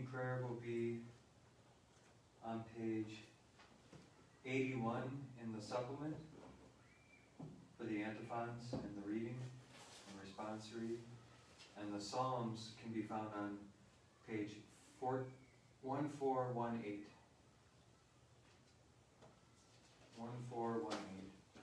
prayer will be on page 81 in the supplement for the antiphons and the reading and responsory. And the Psalms can be found on page 1418. 1418.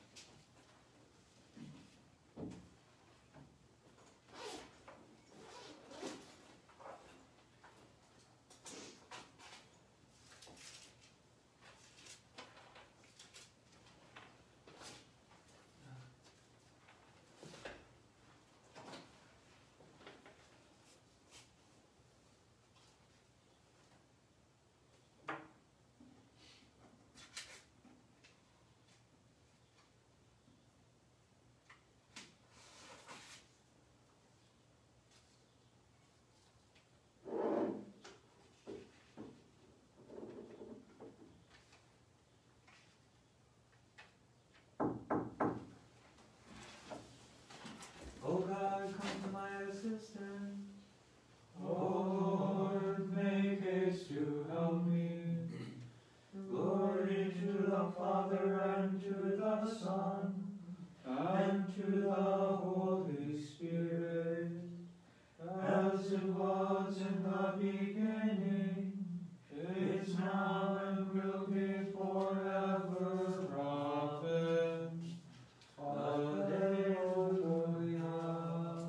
O God, come to my assistance. Lord, make haste to help me. Glory to the Father, and to the Son, and to the Holy Spirit, as it was in the beginning, is now, and will be forever. Amen. Alleluia.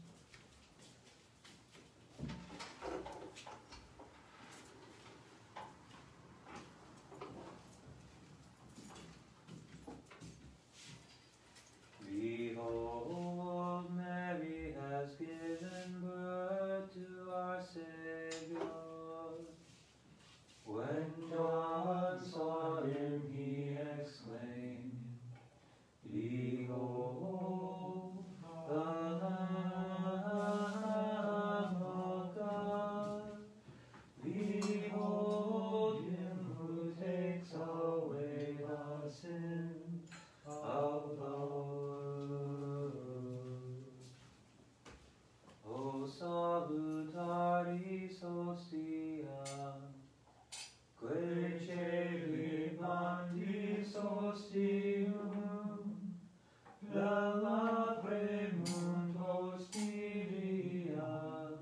Behold, Mary has given birth to our Savior. When John saw him, he exclaimed, Behold, the Lamb of God. Behold him who takes away the sin of the world. O salutaris hostia, quae celebandis hostium, bella premunt hostilia,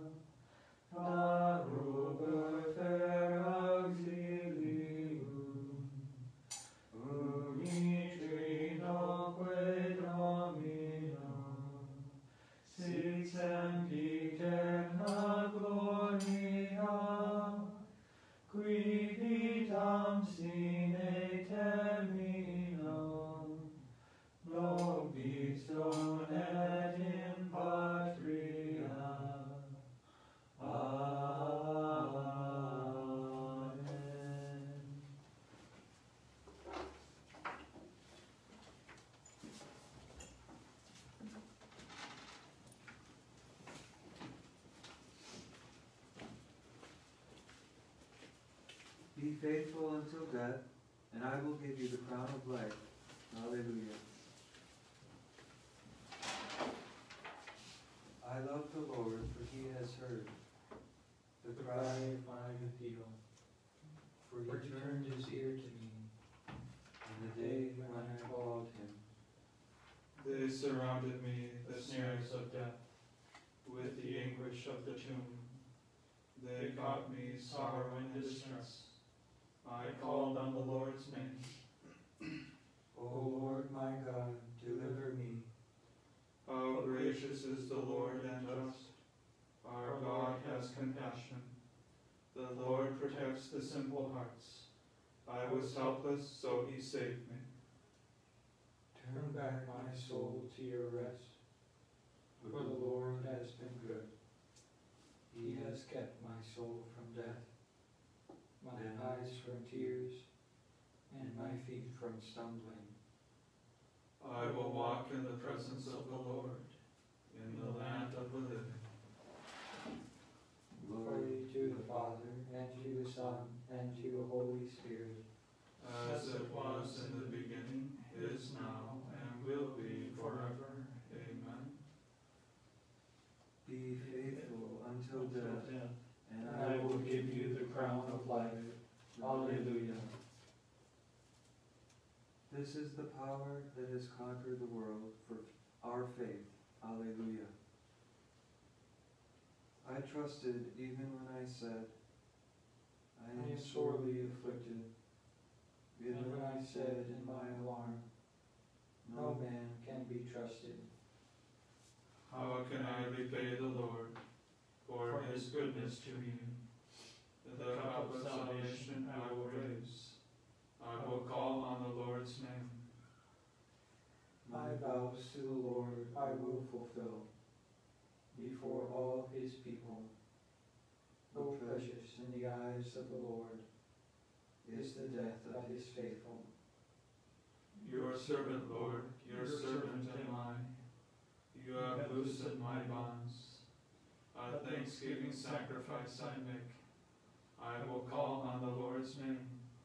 daruber fer auxilium, unitrinoque Domino, sit sempiterna gloria, qui vitam sine terminum, nobis donet in patria. Amen. Be faithful until death, and I will give you the crown of life. Hallelujah. I love the Lord, for he has heard the The cry cry of my appeal, for for he turned his ear to me. in the day when I called him. They surrounded me, the snares of death, with the anguish of the tomb. They got me sorrow and distress. I called on the Lord's name. O Lord my God, deliver me. How gracious is the Lord and just. Our God has compassion. The Lord protects the simple hearts. I was helpless, so he saved me. Turn back my soul to your rest, for the Lord has been good. He has kept my soul from death, my eyes from tears, and my feet from stumbling. I will walk in the presence of the Lord, in the land of the living. Glory to the Father, and to the Son, and to the Holy Spirit. As it was in the beginning, is now, and will be forever. Amen. Be faithful until death, and I I will give you the crown of life. Alleluia. This is the power that has conquered the world for our faith. Alleluia. I trusted even when I said, I am sorely afflicted. Even when I said in my alarm, no man can be trusted. How can I repay the Lord for his goodness to me? The cup of salvation I will raise. I will call on the Lord's name. My vows to the Lord I will fulfill before all his people. O precious in the eyes of the Lord is the death of his faithful. Your servant, Lord, your servant am I. You have loosened my bonds. A thanksgiving sacrifice I make. I will call on the Lord's name.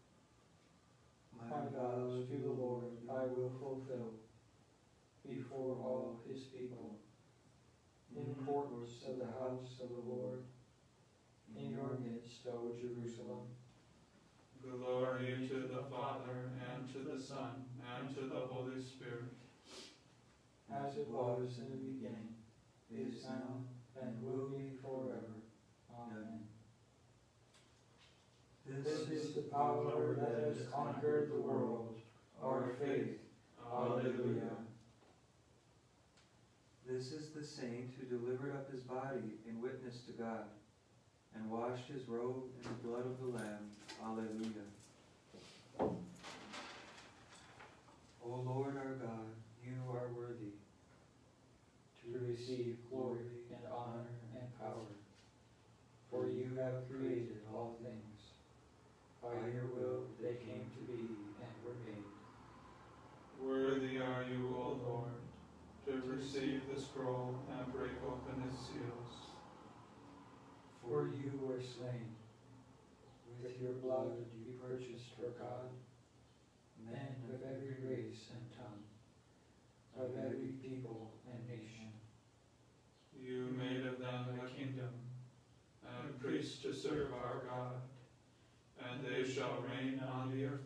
My vows to the Lord I will fulfill before all his people. In courts of the house of the Lord, in your midst, O Jerusalem. Glory to the Father, and to the Son, and to the Holy Spirit. As it was in the beginning, is now, and will be forever. Amen. This is the power that has conquered the world, our faith. Alleluia. This is the saint who delivered up his body in witness to God, and washed his robe in the blood of the Lamb. Alleluia. O Lord our God, you are worthy to receive glory and honor and power, for you have created all things. By your will they came to be and were made. Worthy are you, O Lord, to receive the scroll and break open its seals. For you were slain. With your blood you purchased for God men of every race and tongue, of every people and nation. You made of them a kingdom, and priests to serve our God, and they shall reign on the earth.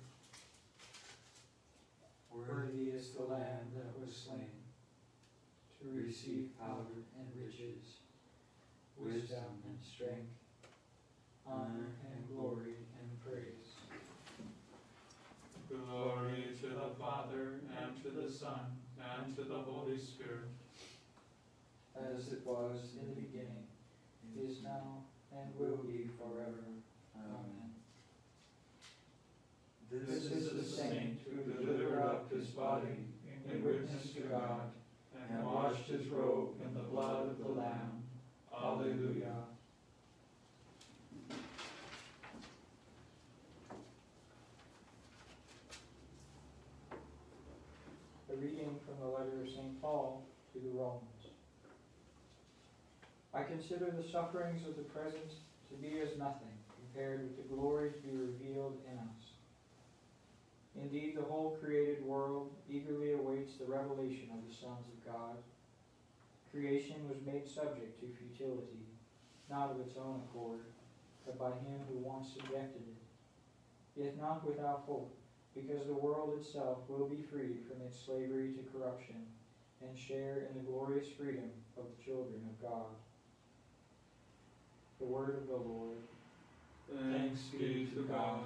Worthy is the Lamb that was slain, to receive power and riches, wisdom and strength, honor and glory and praise. Glory to the Father, and to the Son, and to the Holy Spirit. As it was in the beginning, is now, and will be forever. Amen. This is the saint who delivered up his body in witness to God, and washed his robe in the blood of the Lamb. Alleluia. A reading from the letter of St. Paul to the Romans. I consider the sufferings of the present to be as nothing compared with the glory to be revealed in us. Indeed, the whole created world eagerly awaits the revelation of the sons of God. Creation was made subject to futility, not of its own accord, but by him who once subjected it. Yet not without hope, because the world itself will be freed from its slavery to corruption and share in the glorious freedom of the children of God. The word of the Lord. Thanks be to God.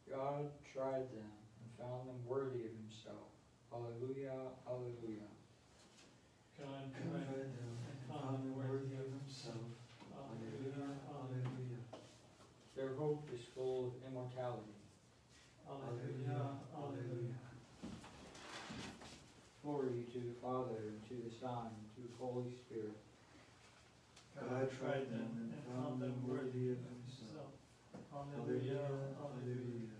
God tried them and found them worthy of himself. Alleluia, alleluia. God tried them and found them worthy of himself. Alleluia, alleluia. Their hope is full of immortality. Alleluia, alleluia. Glory to the Father, and to the Son, and to the Holy Spirit. God tried them and found them worthy of himself. Alleluia, alleluia.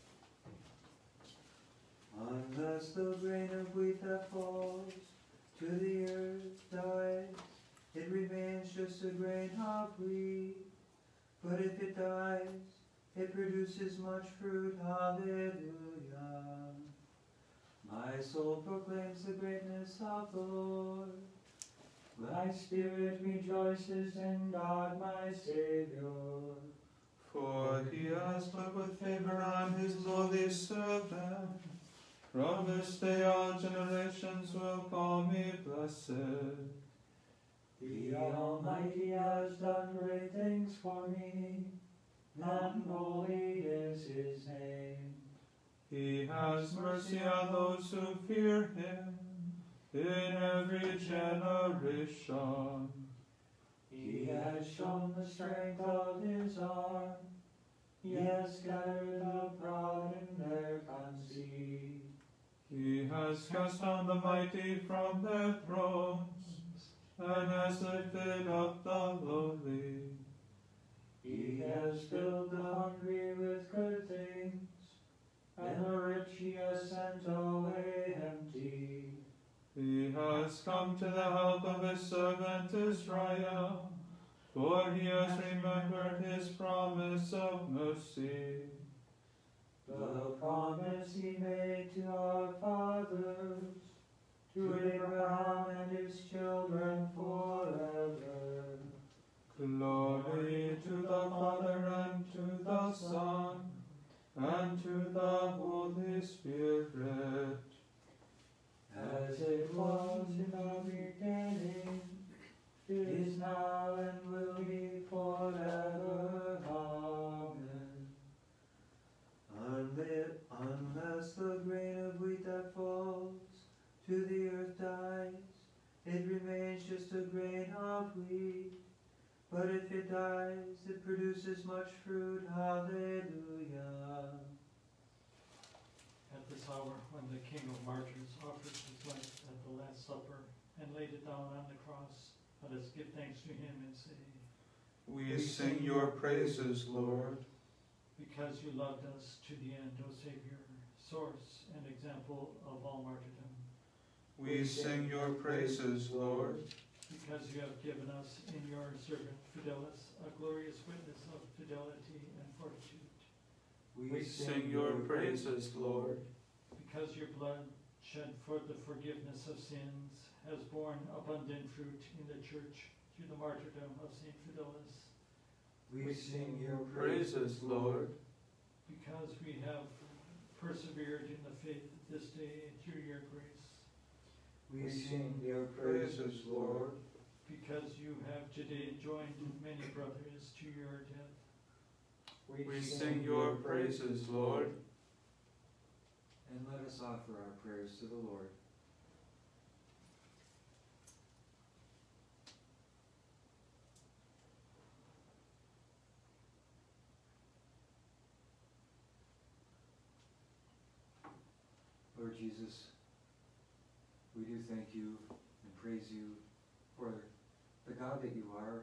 Unless the grain of wheat that falls to the earth dies, it remains just a grain of wheat. But if it dies, it produces much fruit. Hallelujah. My soul proclaims the greatness of the Lord. My spirit rejoices in God my Savior. For he has looked with favor on his lowly servant. From this day all generations will call me blessed. The Almighty has done great things for me, and holy is his name. He has mercy on those who fear him in every generation. He has shown the strength of his arm. He has scattered the proud in their conceit. He has cast down the mighty from their thrones, and has lifted up the lowly. He has filled the hungry with good things, and the rich he has sent away empty. He has come to the help of his servant Israel, for he has remembered his promise of mercy. The promise he made to our fathers, to Abraham and his children forever. Glory to the Father, and to the Son, and to the Holy Spirit. As it was in the beginning, is now, and will be forever. Amen. Unless the grain of wheat that falls to the earth dies, it remains just a grain of wheat. But if it dies, it produces much fruit. Hallelujah. At this hour, when the King of Martyrs offered his life at the Last Supper and laid it down on the cross, let us give thanks to him and say, We sing your praises, Lord. because you loved us to the end, O Savior, source and example of all martyrdom. We sing your praises, Lord. Because you have given us in your servant Fidelis a glorious witness of fidelity and fortitude. We sing your praises, Lord. Because your blood shed for the forgiveness of sins has borne abundant fruit in the Church through the martyrdom of Saint Fidelis. We sing your Praises, Lord. Because we have persevered in the faith this day through your grace. We sing your praises, Lord. Because you have today joined many brothers to your death. We sing your praises, Lord. And let us offer our prayers to the Lord. Lord Jesus, we do thank you and praise you for the God that you are,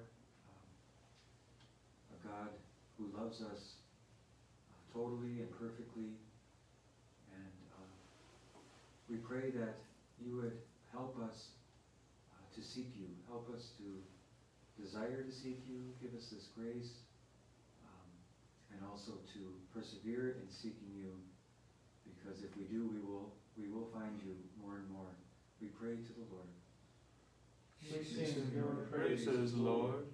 a God who loves us totally and perfectly. And we pray that you would help us to seek you, help us to desire to seek you, give us this grace, and also to persevere in seeking you, because if we do, we will find you more and more. We pray to the Lord. We sing your praises, Lord.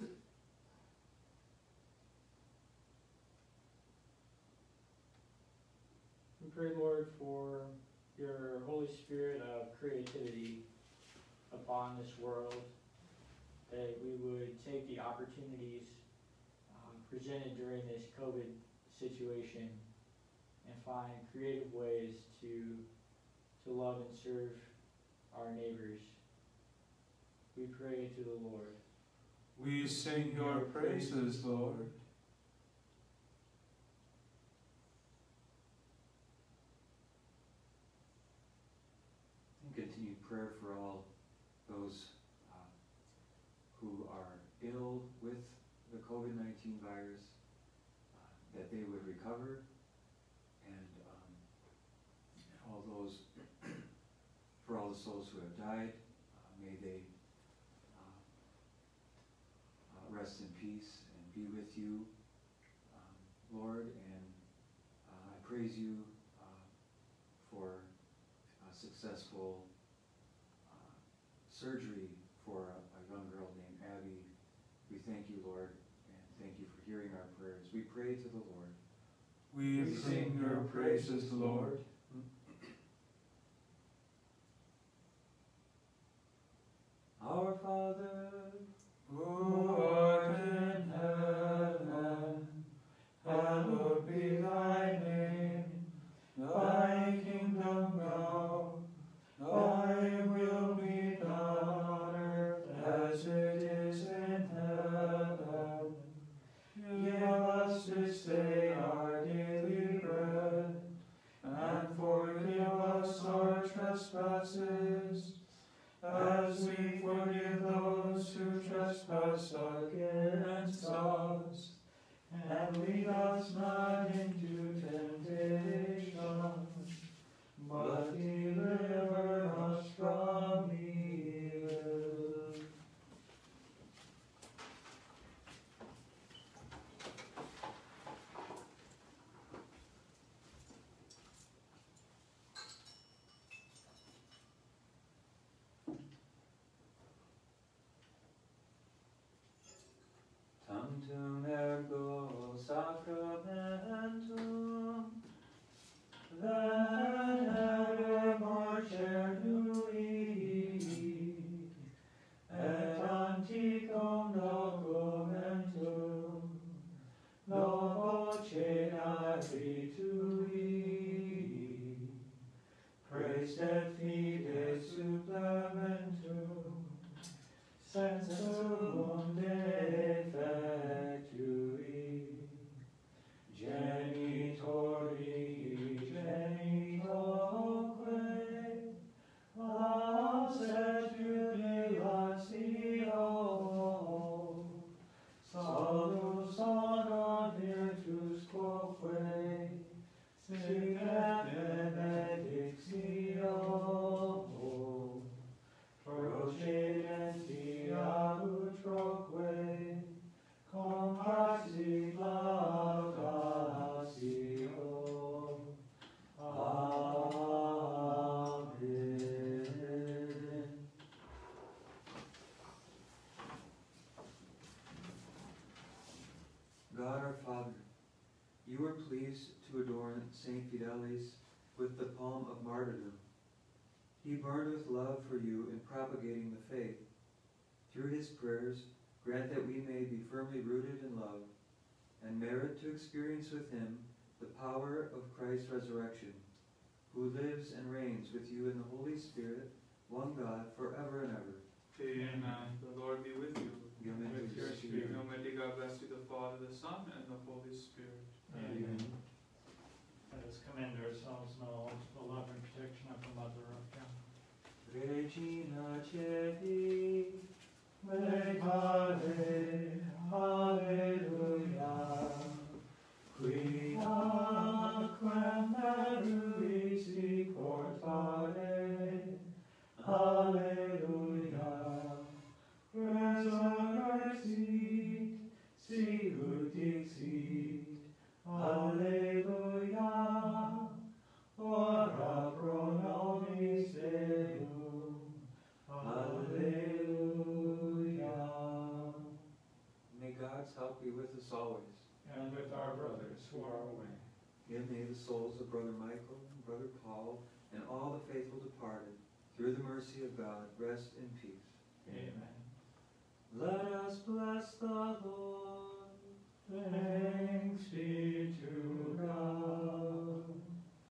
We pray, Lord, for your Holy Spirit of creativity upon this world, that we would take the opportunities presented during this COVID situation and find creative ways to love and serve our neighbors. We pray to the Lord. We sing your praises, Lord. And continued prayer for all those who are ill with the COVID-19 virus, that they would recover, and all those, for all the souls who have died, may they rest in peace and be with you, Lord, and I praise you for successful surgery for a young girl named Abby. We thank you, Lord, and thank you for hearing our prayers. We pray to the Lord. We sing your praises, Lord. Our Father, who art in heaven, hallowed be thy name. Thy kingdom come, thy will be done on earth as it is in heaven. Give us this day our daily bread, and forgive us our trespasses, as we forgive those who trespass against us. And lead us not into temptation, but deliver us from evil. Tantum ergo sacramentum, that evermore cernui, et antiquum documentum, voce tui, praest et fides supplementum, sensum defectui, genitori genitoque, abset jubilatio, salus honor virtus quoque, sic et benedictio, procedentia utroque, compaxi laudatio. Amen. God our Father, you were pleased to adorn Saint Fidelis with the palm of martyrdom. He burned with love for you in propagating the faith. Through his prayers, grant that we may be firmly rooted in love and merit to experience with him the power of Christ's resurrection, who lives and reigns with you in the Holy Spirit, one God, forever and ever. Amen. The Lord be with you. Amen. With your spirit. Almighty God bless you, the Father, the Son, and the Holy Spirit. Amen. Let us commend ourselves now to the love and protection of the Mother of God. Regina Ceti, Lecare, Alleluia, qui aquam meruisi portare, Alleluia, resurrexit, sicut dixit, Alleluia, ora pro nobis Deum, Alleluia. may God's help be with us always. And with our brothers who are away. And may the souls of Brother Michael and Brother Paul and all the faithful departed, through the mercy of God, rest in peace. Amen. Let us bless the Lord. Thanks be to God.